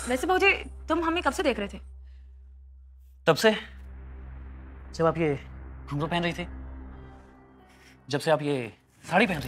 वैसे भाऊजी तुम हमें कब से देख रहे थे? तब से जब आप ये घुंघरू पहन रही थी, जब से आप ये साड़ी पहन रही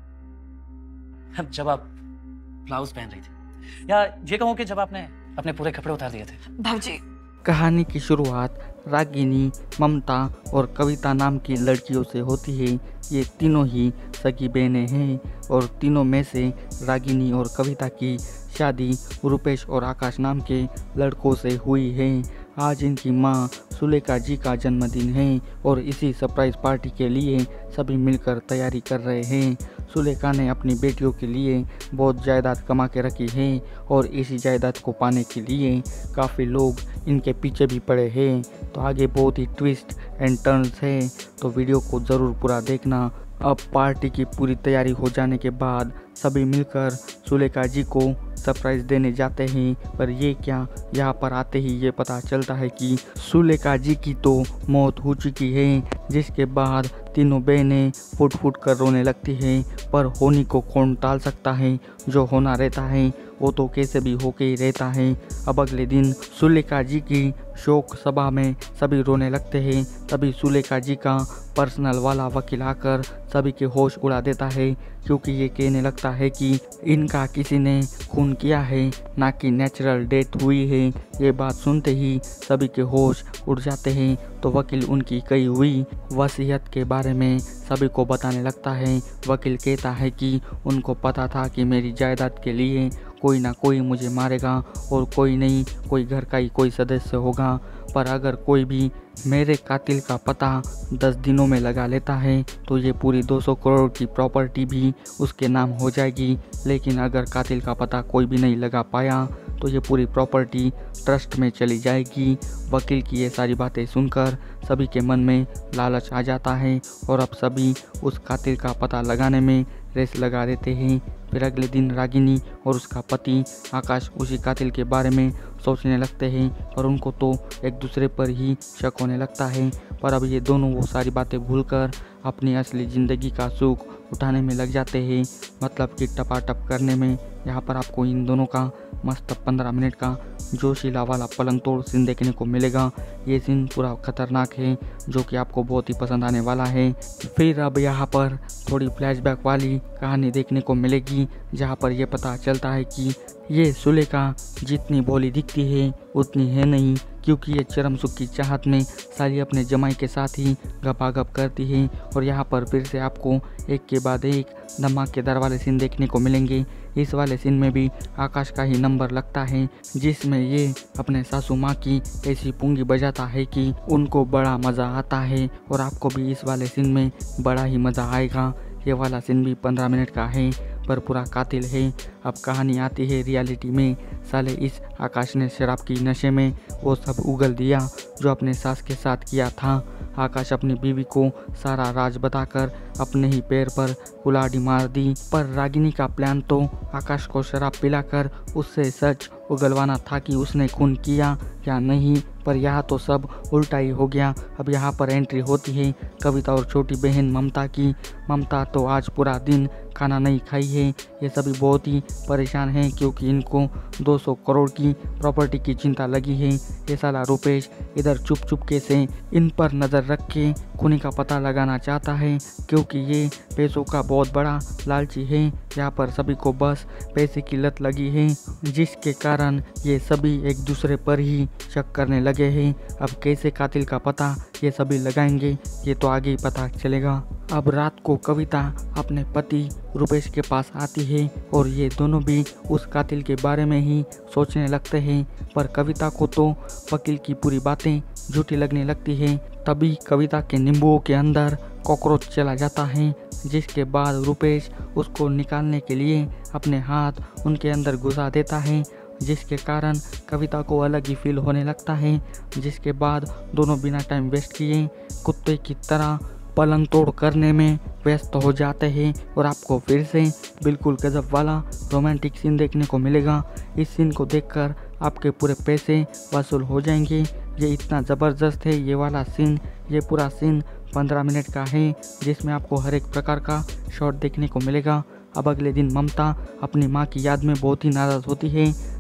थी, जब आप ब्लाउज पहन रही थी, या ये कहूँ कि जब आपने अपने पूरे कपड़े उतार दिए थे। भाऊजी कहानी की शुरुआत रागिनी, ममता और कविता नाम की लड़कियों से होती है। ये तीनों ही सगी बहनें हैं और तीनों में से रागिनी और कविता की शादी रूपेश और आकाश नाम के लड़कों से हुई है। आज इनकी माँ सुलेखा जी का जन्मदिन है और इसी सरप्राइज पार्टी के लिए सभी मिलकर तैयारी कर रहे हैं। सुलेखा ने अपनी बेटियों के लिए बहुत जायदाद कमा के रखी है और इसी जायदाद को पाने के लिए काफ़ी लोग इनके पीछे भी पड़े हैं। तो आगे बहुत ही ट्विस्ट एंड टर्न्स है, तो वीडियो को ज़रूर पूरा देखना। अब पार्टी की पूरी तैयारी हो जाने के बाद सभी मिलकर सुलेखा जी को सरप्राइज देने जाते हैं, पर ये क्या, यहाँ पर आते ही ये पता चलता है कि सुलेखा जी की तो मौत हो चुकी है। जिसके बाद तीनों बहनें फुट फुट कर रोने लगती हैं, पर होनी को कौन टाल सकता है। जो होना रहता है वो तो कैसे भी होके ही रहता है। अब अगले दिन सुलेखा जी की शोक सभा में सभी रोने लगते हैं। तभी सुलेखा जी का पर्सनल वाला वकील आकर सभी के होश उड़ा देता है, क्योंकि ये कहने लगता है कि इनका किसी ने खून किया है, ना कि नेचुरल डेथ हुई है। ये बात सुनते ही सभी के होश उड़ जाते हैं। तो वकील उनकी कही हुई वसीयत के बारे में सभी को बताने लगता है। वकील कहता है कि उनको पता था कि मेरी जायदाद के लिए कोई ना कोई मुझे मारेगा और कोई नहीं, कोई घर का ही कोई सदस्य होगा, पर अगर कोई भी मेरे कातिल का पता 10 दिनों में लगा लेता है तो ये पूरी 200 करोड़ की प्रॉपर्टी भी उसके नाम हो जाएगी। लेकिन अगर कातिल का पता कोई भी नहीं लगा पाया तो ये पूरी प्रॉपर्टी ट्रस्ट में चली जाएगी। वकील की ये सारी बातें सुनकर सभी के मन में लालच आ जाता है और अब सभी उस कातिल का पता लगाने में रेस लगा देते हैं। फिर अगले दिन रागिनी और उसका पति आकाश उसी कातिल के बारे में सोचने लगते हैं और उनको तो एक दूसरे पर ही शक होने लगता है। पर अब ये दोनों वो सारी बातें भूलकर अपनी असली ज़िंदगी का सुख उठाने में लग जाते हैं, मतलब कि टपाटप करने में। यहाँ पर आपको इन दोनों का मस्त 15 मिनट का जोशीला वाला पलंग तोड़ सीन देखने को मिलेगा। ये सीन पूरा खतरनाक है, जो कि आपको बहुत ही पसंद आने वाला है। फिर अब यहाँ पर थोड़ी फ्लैशबैक वाली कहानी देखने को मिलेगी, जहाँ पर यह पता चलता है कि ये सुलेखा जितनी भोली दिखती है उतनी है नहीं, क्योंकि ये चरम सुख की चाहत में साली अपने जमाई के साथ ही गपागप करती है। और यहाँ पर फिर से आपको एक के बाद एक धमाकेदार वाले सीन देखने को मिलेंगे। इस वाले सीन में भी आकाश का ही नंबर लगता है, जिसमें ये अपने सासू माँ की ऐसी पुंगी बजाता है कि उनको बड़ा मज़ा आता है। और आपको भी इस वाले सीन में बड़ा ही मज़ा आएगा। ये वाला सीन भी 15 मिनट का है, पर पूरा कातिल है। अब कहानी आती है रियलिटी में। साले इस आकाश ने शराब की नशे में वो सब उगल दिया जो अपने सास के साथ किया था। आकाश अपनी बीवी को सारा राज बताकर अपने ही पैर पर कुल्हाड़ी मार दी। पर रागिनी का प्लान तो आकाश को शराब पिलाकर उससे सच उगलवाना था कि उसने खून किया या नहीं, पर यहाँ तो सब उल्टा ही हो गया। अब यहाँ पर एंट्री होती है कविता और छोटी बहन ममता की। ममता तो आज पूरा दिन खाना नहीं खाई है। ये सभी बहुत ही परेशान हैं, क्योंकि इनको 200 करोड़ की प्रॉपर्टी की चिंता लगी है। ये साला रुपेश इधर चुप चुपके से इन पर नज़र रख के खूनी का पता लगाना चाहता है, क्योंकि ये पैसों का बहुत बड़ा लालची है। यहाँ पर सभी को बस पैसे की लत लगी है, जिसके कारण ये सभी एक दूसरे पर ही शक करने लगे हैं। अब कैसे कातिल का पता ये सभी लगाएंगे, ये तो आगे ही पता चलेगा। अब रात को कविता अपने पति रुपेश के पास आती है और ये दोनों भी उस कातिल के बारे में ही सोचने लगते हैं। पर कविता को तो वकील की पूरी बातें झूठी लगने लगती है। तभी कविता के नींबुओं के अंदर कॉकरोच चला जाता है, जिसके बाद रुपेश उसको निकालने के लिए अपने हाथ उनके अंदर घुसा देता है, जिसके कारण कविता को अलग ही फील होने लगता है। जिसके बाद दोनों बिना टाइम वेस्ट किए कुत्ते की तरह पलंग तोड़ करने में व्यस्त हो जाते हैं। और आपको फिर से बिल्कुल गजब वाला रोमांटिक सीन देखने को मिलेगा। इस सीन को देखकर आपके पूरे पैसे वसूल हो जाएंगे। ये इतना ज़बरदस्त है ये वाला सीन। ये पूरा सीन 15 मिनट का है, जिसमें आपको हर एक प्रकार का शॉट देखने को मिलेगा। अब अगले दिन ममता अपनी माँ की याद में बहुत ही नाराज़ होती है,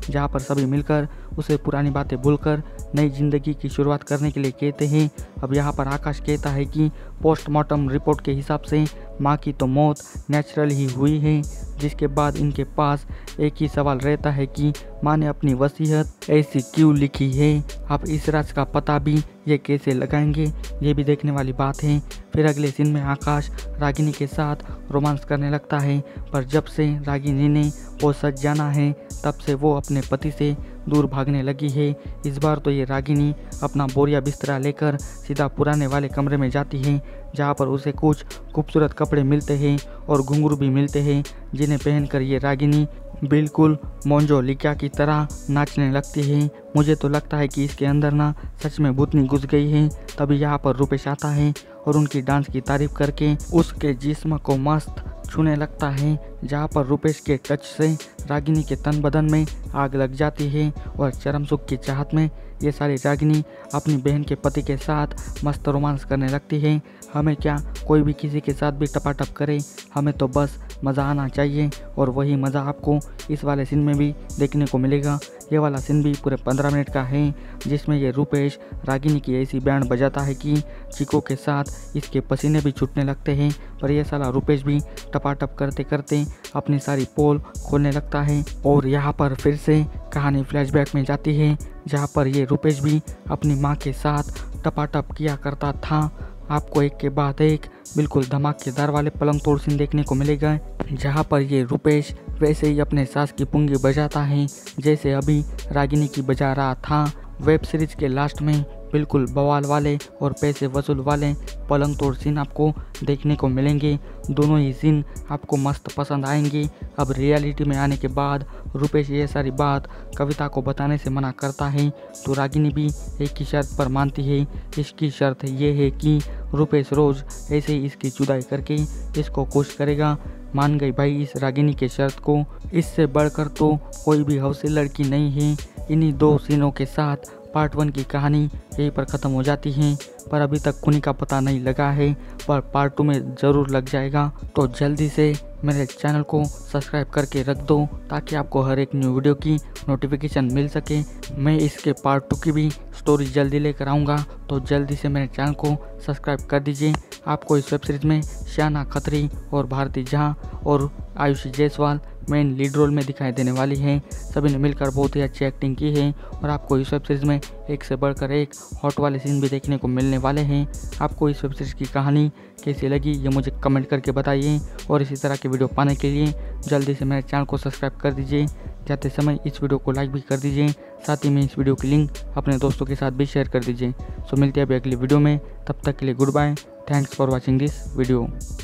जहाँ पर सभी मिलकर उसे पुरानी बातें भूलकर नई जिंदगी की शुरुआत करने के लिए कहते हैं। अब यहाँ पर आकाश कहता है कि पोस्टमार्टम रिपोर्ट के हिसाब से माँ की तो मौत नेचुरल ही हुई है, जिसके बाद इनके पास एक ही सवाल रहता है कि माँ ने अपनी वसीयत ऐसी क्यों लिखी है। अब इस राज का पता भी ये कैसे लगाएंगे, ये भी देखने वाली बात है। फिर अगले सीन में आकाश रागिनी के साथ रोमांस करने लगता है, पर जब से रागिनी ने वो सच जाना है तब से वो अपने पति से दूर भागने लगी है। इस बार तो ये रागिनी अपना बोरिया बिस्तरा लेकर सीधा पुराने वाले कमरे में जाती है, जहाँ पर उसे कुछ खूबसूरत कपड़े मिलते हैं और घुंघरू भी मिलते हैं, जिन्हें पहनकर ये रागिनी बिल्कुल मोंजोलिका की तरह नाचने लगती है। मुझे तो लगता है कि इसके अंदर ना सच में भूतनी घुस गई है। तभी यहाँ पर रूपेश आता है और उनकी डांस की तारीफ करके उसके जिस्म को मस्त छूने लगता है, जहाँ पर रूपेश के टच से रागिनी के तन बदन में आग लग जाती है और चरम सुख की चाहत में ये सारी रागिनी अपनी बहन के पति के साथ मस्त रोमांस करने लगती है। हमें क्या, कोई भी किसी के साथ भी टपाटप करे, हमें तो बस मज़ा आना चाहिए और वही मज़ा आपको इस वाले सीन में भी देखने को मिलेगा। ये वाला सीन भी पूरे 15 मिनट का है, जिसमें ये रूपेश रागिनी की ऐसी बैंड बजाता है कि चीकों के साथ इसके पसीने भी छूटने लगते हैं। पर यह साला रूपेश भी टपाटप करते करते अपनी सारी पोल खोलने लगता है। और यहाँ पर फिर से कहानी फ्लैशबैक में जाती है, जहाँ पर ये रूपेश भी अपनी माँ के साथ टपाटप किया करता था। आपको एक के बाद एक बिल्कुल धमाकेदार वाले पलंग तोड़ सीन देखने को मिलेगा, जहाँ पर ये रूपेश वैसे ही अपने सास की पुंगी बजाता है जैसे अभी रागिनी की बजा रहा था। वेब सीरीज के लास्ट में बिल्कुल बवाल वाले और पैसे वसूल वाले पलंग तोड़ सीन आपको देखने को मिलेंगे। दोनों ही सीन आपको मस्त पसंद आएंगे। अब रियलिटी में आने के बाद रूपेश ये सारी बात कविता को बताने से मना करता है, तो रागिनी भी एक ही शर्त पर मानती है। इसकी शर्त ये है कि रूपेश रोज़ ऐसे ही इसकी जुदाई करके इसको खुश करेगा। मान गई भाई इस रागिनी के शर्त को। इससे बढ़कर तो कोई भी हौसले लड़की नहीं है। इन्हीं 2 सीनों के साथ पार्ट 1 की कहानी यहीं पर ख़त्म हो जाती है, पर अभी तक खूनी का पता नहीं लगा है, पर पार्ट 2 में ज़रूर लग जाएगा। तो जल्दी से मेरे चैनल को सब्सक्राइब करके रख दो, ताकि आपको हर एक न्यू वीडियो की नोटिफिकेशन मिल सके। मैं इसके पार्ट 2 की भी स्टोरी जल्दी लेकर आऊँगा, तो जल्दी से मेरे चैनल को सब्सक्राइब कर दीजिए। आपको इस वेब सीरीज़ में शाना खत्री और भारती जहाँ और Ayushi Jaiswal main lead role में दिखाई देने वाली है। सभी ने मिलकर बहुत ही अच्छी एक्टिंग की है और आपको इस वेब सीरीज़ में एक से बढ़कर एक हॉट वाले सीन भी देखने को मिलने वाले हैं। आपको इस वेब सीरीज़ की कहानी कैसी लगी ये मुझे कमेंट करके बताइए, और इसी तरह के वीडियो पाने के लिए जल्दी से मेरे चैनल को सब्सक्राइब कर दीजिए। जाते समय इस वीडियो को लाइक भी कर दीजिए, साथ ही में इस वीडियो की लिंक अपने दोस्तों के साथ भी शेयर कर दीजिए। सो मिलते हैं अभी अगली वीडियो में, तब तक के लिए good bye. Thanks for watching this video.